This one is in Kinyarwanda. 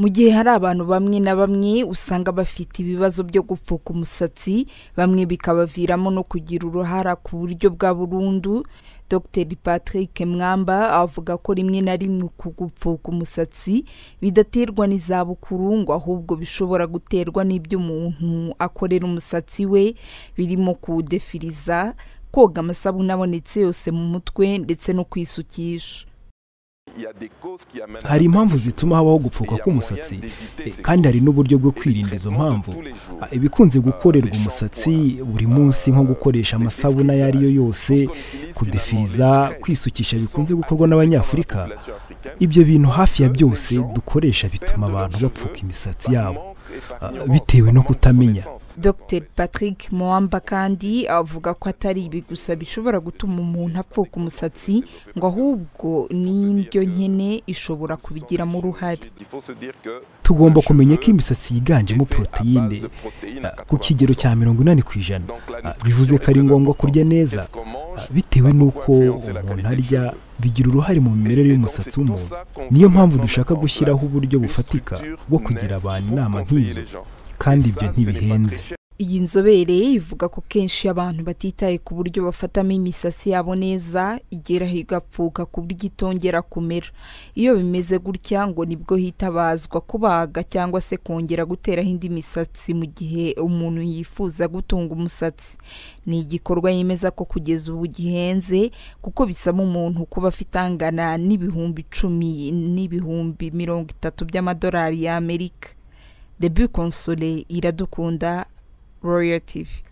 Mu gihe hari abantu bamwe na bamwe usanga bafite ibibazo byo gupfuka umusatsi, bamwe bikabaviramo no kugira uruhara ku buryo bwa burundu, Dr Patrick Mwamba avuga ko rimwe na rimwe ku gupfuka umusatsi bidaterwa n'izabukuru ngo ahubwo bishobora guterwa n'ibyo umuntu akorera umusatsi we, birimo kuwudefiriza, koga amasabune abonetse yose mu mutwe ndetse no kwisukisha. Hari impamvu zituma habaho gupfuka k'umusatsi kandi hari n'uburyo bwo kwirinda izo mpamvu. Ibikunze gukorerwa umusatsi buri munsi nko gukoresha amasabune ayo ari yo yose, kudefiriza, kwisukisha bikunze gukorwa n'Abanyafurika. Ibyo bintu hafi ya byose dukoresha bituma abantu bapfuka imisatsi yabo bitewe no kutamenya. Dr Patrick Mwamba kandi avuga ko atari ibi gusa bishobora gutuma umuntu apfuka umusatsi, ngo ahubwo n'indyo nkene ishobora kubigiramo uruhare. Tugomba kumenya ko imisatsi yiganjemo poroteyine ku kigero cya 80%. Bivuze ko ari ngombwa kurya neza bitewe n'uko umuntu arya bigira uruhare mu mimerere y'umusatsi w'umuntu. Niyo mpamvu dushaka gushyiraho uburyo bufatika bwo kugira abantu inama nk'izo, kandi ibyo ntibihenze. Iyi nzobere ivuga ko kenshi abantu batitaye ku buryo bafatamo imisatsi yabo neza igeraho igapfuka ku buryo itongera kumera. Iyo bimeze gutya ngo nibwo hitabazwa kubaga cyangwa se kongera guteraho indi misatsi mu gihe umuntu yifuza gutunga umusatsi. Ni igikorwa yemeza ko kugeza ubu gihenze kuko bisaba umuntu kuba afite angana n'ibihumbi 10 n'ibihumbi 30 by'amadolari y'Amerika. Debut Console Iradukunda, Royal TV.